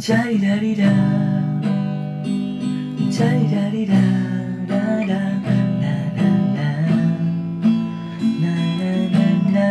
ใจดาดิดาใจดาดิดาดาดานานานานานานา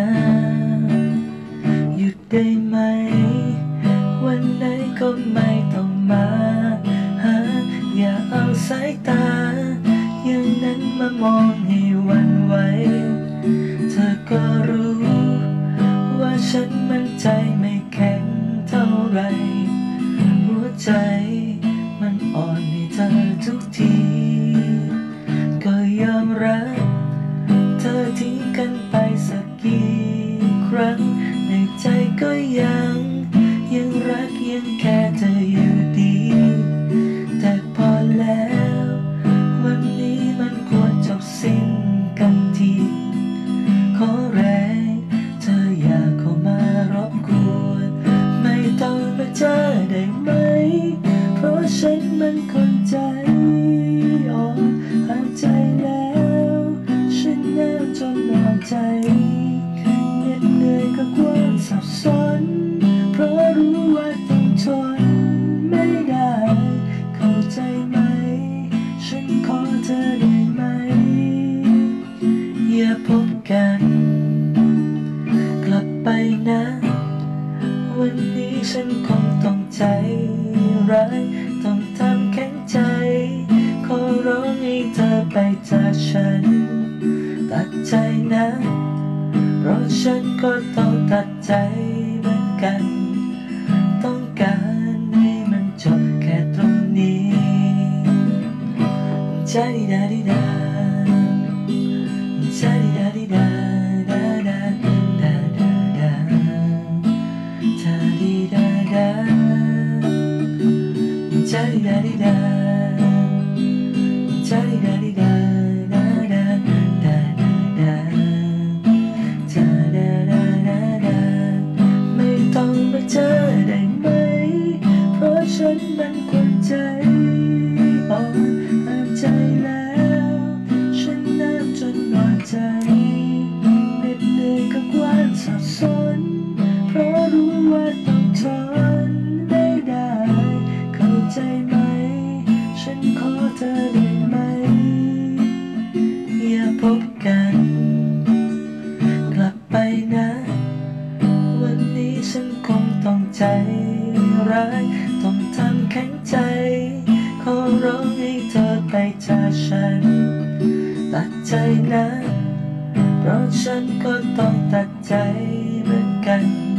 หยุดได้ไหมวันไหนก็ไม่ต้องมาหาอย่าเอาสายตาอย่างนั้นมามองให้หวั่นไหวเธอก็รู้ว่าฉันมั่นใจไม่แข็งเท่าไรหัวใจมันอ่อนให้เธอทุกทีก็ยอมรับเธอทิ้งกันไปสักกี่ครั้งในใจก็ยังรักยังแค่เธออยู่ดีแต่พอแล้ววันนี้มันควรจบสิ้นกันทีขอแรงเธออย่าเข้ามารบกวนไม่ต้องมาเจอได้ไหมเพราะฉันมันคนใจอ่อนห่างใจแล้วฉันแน่วจนนอนใจเหน็ดเหนื่อยก็กว้างสับสนเพราะรู้ว่าต้องทนไม่ได้เข้าใจไหมฉันขอเธอได้ไหมอย่าพบกันกลับไปนะวันนี้ฉันคงต้องใจร้ายต้องทำแข็งใจขอร้องให้เธอไปจากฉันตัดใจนะเพราะฉันก็ต้องตัดใจเหมือนกันต้องการให้มันจบแค่ตรงนี้ใจดาดิดาใจดาดิดาดาดาดาดาดาใจดิดาดาใจดาดิดาใจดาดิดาดาดาดาดาใจดาดาดาดาไม่ต้องมาเจอได้ไหมเพราะฉันมันคนใจอ่อนห่างใจแล้วฉันน้ำจนนอนใจเหน็ดเหนื่อยกับความสับสนเพราะรู้ว่าต้องทนไม่ได้เข้าใจไหมฉันขอเธอได้ไหมอย่าพบกันกลับไปนะวันนี้ฉันคงต้องใจร้ายต้องทำแข็งใจขอร้องให้เธอไปจากฉันตัดใจนะเพราะฉันก็ต้องตัดใจเหมือนกัน